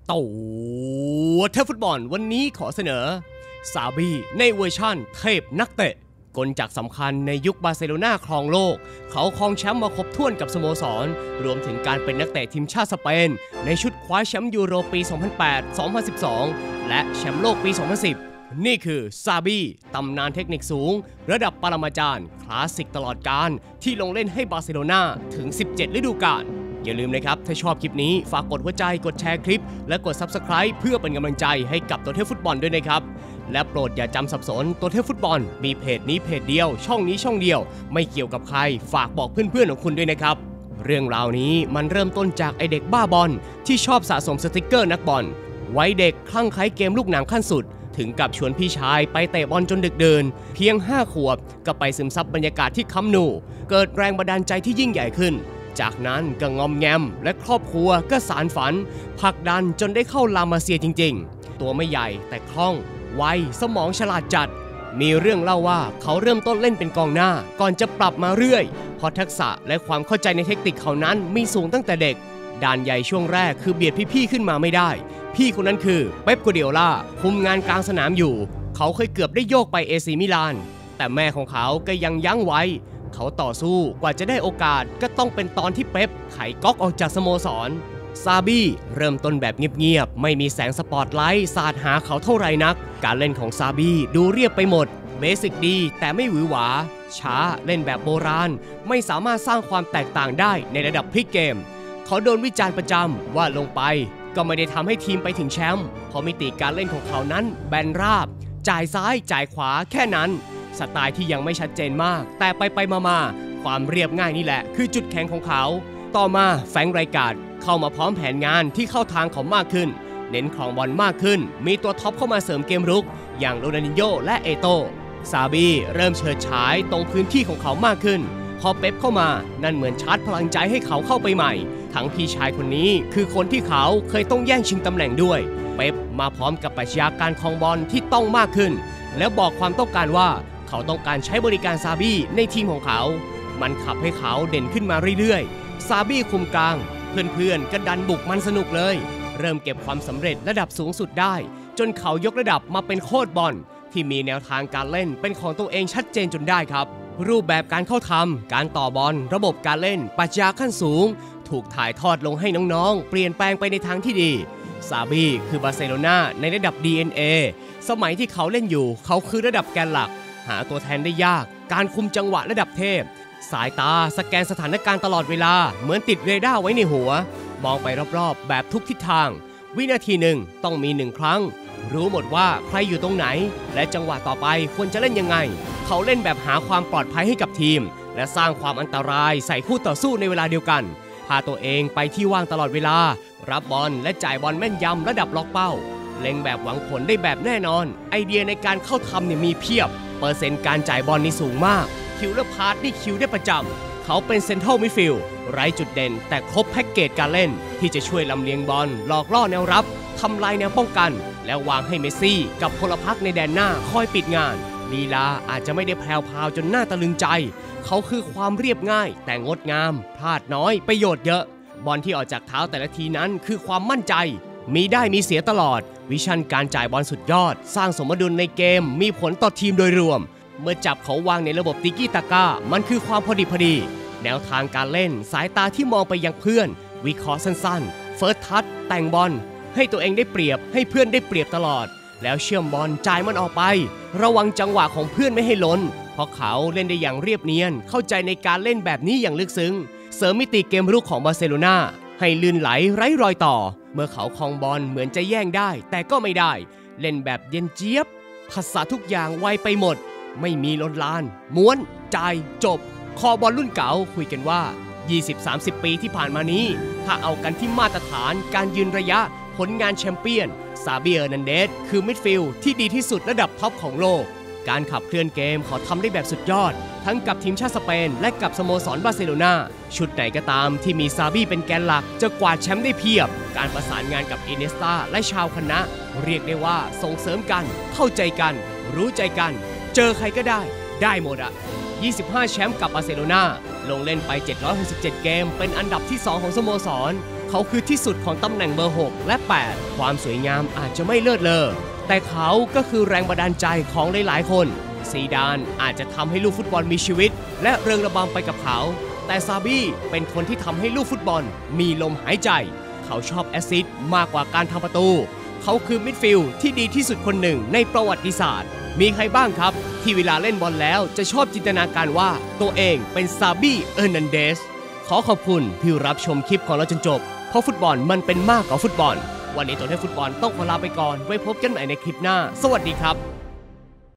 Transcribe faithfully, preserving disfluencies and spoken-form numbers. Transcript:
ตัวเทพฟุตบอลวันนี้ขอเสนอซาบีในเวอร์ชั่นเทพนักเตะกลจักสำคัญในยุคบาร์เซโลนาครองโลกเขาครองแชมป์มาครบถ้วนกับสโมสรรวมถึงการเป็นนักเตะทีมชาติสเปนในชุดคว้าแชมป์ยูโรปี สองพันแปด สองพันสิบสอง และแชมป์โลกปี สองพันสิบ นี่คือซาบีตำนานเทคนิคสูงระดับปรมาจารย์คลาสสิกตลอดกาลที่ลงเล่นให้บาร์เซโลนาถึงสิบเจ็ดฤดูกาลอย่าลืมนะครับถ้าชอบคลิปนี้ฝากกดหัวใจกดแชร์คลิปและกด ซับสไครบ์ เพื่อเป็นกำลังใจให้กับตัวเทพฟุตบอลด้วยนะครับและโปรดอย่าจำสับสนตัวเทพฟุตบอลมีเพจนี้เพจเดียวช่องนี้ช่องเดียวไม่เกี่ยวกับใครฝากบอกเพื่อนๆของคุณด้วยนะครับเรื่องราวนี้มันเริ่มต้นจากไอเด็กบ้าบอลที่ชอบสะสมสติกเกอร์นักบอลวัยเด็กคลั่งไคล้เกมลูกหนังขั้นสุดถึงกับชวนพี่ชายไปเตะบอลจนดึกดื่นเพียงห้าขวบก็ไปซึมซับบรรยากาศที่คัมนูเกิดแรงบันดาลใจที่ยิ่งใหญ่ขึ้นจากนั้นก็งอมแงมและครอบครัวก็สานฝันผลักดันจนได้เข้าลามาเซียจริงๆตัวไม่ใหญ่แต่คล่องไวสมองฉลาดจัดมีเรื่องเล่าว่าเขาเริ่มต้นเล่นเป็นกองหน้าก่อนจะปรับมาเรื่อยเพราะทักษะและความเข้าใจในเทคนิคเขานั้นมีสูงตั้งแต่เด็กด่านใหญ่ช่วงแรกคือเบียดพี่ๆขึ้นมาไม่ได้พี่คนนั้นคือเป๊ป กัวร์ดิโอลาคุมงานกลางสนามอยู่เขาเคยเกือบได้โยกไปเอซีมิลานแต่แม่ของเขาก็ยังยั้งไว้เขาต่อสู้กว่าจะได้โอกาสก็ต้องเป็นตอนที่เป๊ปไขก๊อกออกจากสโมสรซาบีเริ่มต้นแบบเงียบๆไม่มีแสงสปอตไลท์สาดหาเขาเท่าไรนักการเล่นของซาบีดูเรียบไปหมดเบสิกดีแต่ไม่หวือหวาช้าเล่นแบบโบราณไม่สามารถสร้างความแตกต่างได้ในระดับพลิกเกมเขาโดนวิจารณ์ประจำว่าลงไปก็ไม่ได้ทำให้ทีมไปถึงแชมป์เพราะมิติการเล่นของเขานั้นแบนราบจ่ายซ้ายจ่ายขวาแค่นั้นสไตล์ที่ยังไม่ชัดเจนมากแต่ไปไปมาๆความเรียบง่ายนี่แหละคือจุดแข็งของเขาต่อมาแฟรงค์ไรการ์ดเข้ามาพร้อมแผนงานที่เข้าทางเขามากขึ้นเน้นครองบอลมากขึ้นมีตัวท็อปเข้ามาเสริมเกมรุกอย่างโรนัลดินโญและเอโตซาบีเริ่มเฉิดฉายตรงพื้นที่ของเขามากขึ้นพอเป๊ปเข้ามานั่นเหมือนชาร์จพลังใจให้เขาเข้าไปใหม่ทั้งพี่ชายคนนี้คือคนที่เขาเคยต้องแย่งชิงตำแหน่งด้วยเป๊ปมาพร้อมกับปรัชญาการครองบอลที่ต้องมากขึ้นแล้วบอกความต้องการว่าเขาต้องการใช้บริการซาบีในทีมของเขามันขับให้เขาเด่นขึ้นมาเรื่อยๆซาบีคุมกลางเพื่อนๆก็ดันบุกมันสนุกเลยเริ่มเก็บความสำเร็จระดับสูงสุดได้จนเขายกระดับมาเป็นโค้ชบอลที่มีแนวทางการเล่นเป็นของตัวเองชัดเจนจนได้ครับรูปแบบการเข้าทำการต่อบอลระบบการเล่นปรัชญาขั้นสูงถูกถ่ายทอดลงให้น้องๆเปลี่ยนแปลงไปในทางที่ดีซาบีคือบาร์เซโลนาในระดับ ดี เอ็น เอ สมัยที่เขาเล่นอยู่เขาคือระดับแกนหลักหาตัวแทนได้ยากการคุมจังหวะระดับเทพสายตาสแกนสถานการณ์ตลอดเวลาเหมือนติดเรดาร์ไว้ในหัวมองไปรอบๆแบบทุกทิศทางวินาทีหนึ่งต้องมีหนึ่งครั้งรู้หมดว่าใครอยู่ตรงไหนและจังหวะต่อไปควรจะเล่นยังไงเขาเล่นแบบหาความปลอดภัยให้กับทีมและสร้างความอันตรายใส่คู่ต่อสู้ในเวลาเดียวกันพาตัวเองไปที่ว่างตลอดเวลารับบอลและจ่ายบอลแม่นยำระดับล็อกเป้าเล็งแบบหวังผลได้แบบแน่นอนไอเดียในการเข้าทำเนี่ยมีเพียบเปอร์เซ็นต์การจ่ายบอลนี่สูงมากคิวและพาสนี่คิวได้ประจำเขาเป็นเซนทรัลมิดฟิลด์ไร้จุดเด่นแต่ครบแพ็กเกจการเล่นที่จะช่วยลำเลียงบอลหลอกล่อแนวรับทำลายแนวป้องกันแล้ววางให้เมสซี่กับพลพรรคในแดนหน้าคอยปิดงานลีลาอาจจะไม่ได้แพรวพราวจนน่าตะลึงใจเขาคือความเรียบง่ายแต่งดงามพลาดน้อยประโยชน์เยอะบอลที่ออกจากเท้าแต่ละทีนั้นคือความมั่นใจมีได้มีเสียตลอดวิชั่นการจ่ายบอลสุดยอดสร้างสมดุลในเกมมีผลต่อทีมโดยรวมเมื่อจับเขาวางในระบบติกี้ตาก้ามันคือความพอดีพอดีแนวทางการเล่นสายตาที่มองไปยังเพื่อนวิเคราะห์สั้นๆเฟิร์สทัชแต่งบอลให้ตัวเองได้เปรียบให้เพื่อนได้เปรียบตลอดแล้วเชื่อมบอลจ่ายมันออกไประวังจังหวะของเพื่อนไม่ให้ล้นเพราะเขาเล่นได้อย่างเรียบเนียนเข้าใจในการเล่นแบบนี้อย่างลึกซึ้งเสริมมิติเกมรุกของบาร์เซโลนาให้ลื่นไหลไร้รอยต่อเมื่อเขาครองบอลเหมือนจะแย่งได้แต่ก็ไม่ได้เล่นแบบเย็นเจี๊ยบภาษาทุกอย่างไวไปหมดไม่มีลดลานม้วนจ่ายจบคอบอลรุ่นเก่าคุยกันว่า ยี่สิบสามสิบ ปีที่ผ่านมานี้ถ้าเอากันที่มาตรฐานการยืนระยะผลงานแชมเปี้ยนซาบีเออร์นันเดสคือมิดฟิลด์ที่ดีที่สุดระดับท็อปของโลกการขับเคลื่อนเกมเขาทำได้แบบสุดยอดทั้งกับทีมชาติสเปนและกับสโมสรบาร์เซโลนาชุดไหนก็ตามที่มีซาบีเป็นแกนหลักจะกวาดแชมป์ได้เพียบการประสานงานกับอินเนสตาและชาวคณะเรียกได้ว่าส่งเสริมกันเข้าใจกันรู้ใจกันเจอใครก็ได้ได้หมดอะยี่สิบห้าแชมป์กับบาร์เซโลนาลงเล่นไปเจ็ดร้อยหกสิบเจ็ดเกมเป็นอันดับที่สองของสโมสร เขาเขาคือที่สุดของตำแหน่งเบอร์หกและแปดความสวยงามอาจจะไม่เลิศเลอแต่เขาก็คือแรงบันดาลใจของหลายๆคนซีดานอาจจะทำให้ลูกฟุตบอลมีชีวิตและเริงระบำไปกับเขาแต่ซาบี้เป็นคนที่ทำให้ลูกฟุตบอลมีลมหายใจเขาชอบแอสซิสต์มากกว่าการทำประตูเขาคือมิดฟิลด์ที่ดีที่สุดคนหนึ่งในประวัติศาสตร์มีใครบ้างครับที่เวลาเล่นบอลแล้วจะชอบจินตนาการว่าตัวเองเป็นซาบี้เออร์นันเดสขอขอบคุณที่รับชมคลิปของเราจนจบเพราะฟุตบอลมันเป็นมากกว่าฟุตบอลวันนี้ตัวเลขฟุตบอลต้องขอลาไปก่อนไว้พบกันใหม่ในคลิปหน้าสวัสดีครับ